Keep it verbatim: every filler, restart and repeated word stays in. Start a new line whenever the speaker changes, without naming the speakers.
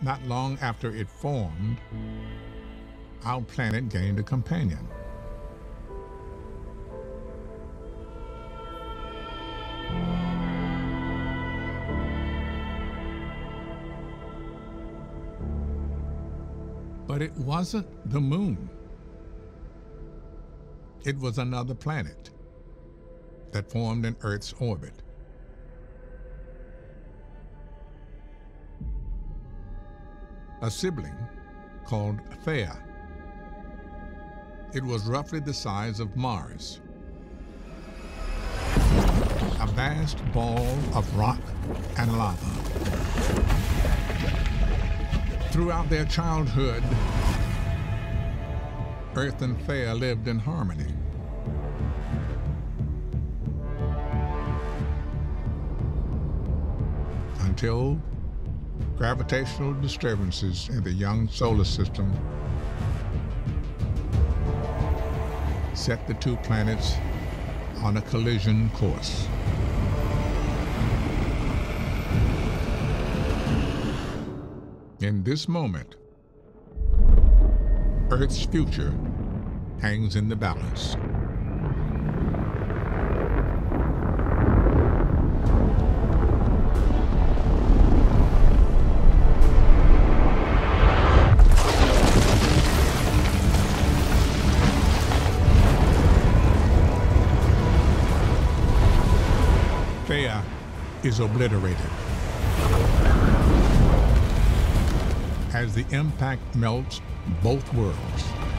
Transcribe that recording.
Not long after it formed, our planet gained a companion. But it wasn't the moon. It was another planet that formed in Earth's orbit. A sibling called Theia. It was roughly the size of Mars. A vast ball of rock and lava. Throughout their childhood, Earth and Theia lived in harmony. Until gravitational disturbances in the young solar system set the two planets on a collision course. In this moment, Earth's future hangs in the balance. Theia is obliterated. As the impact melts both worlds,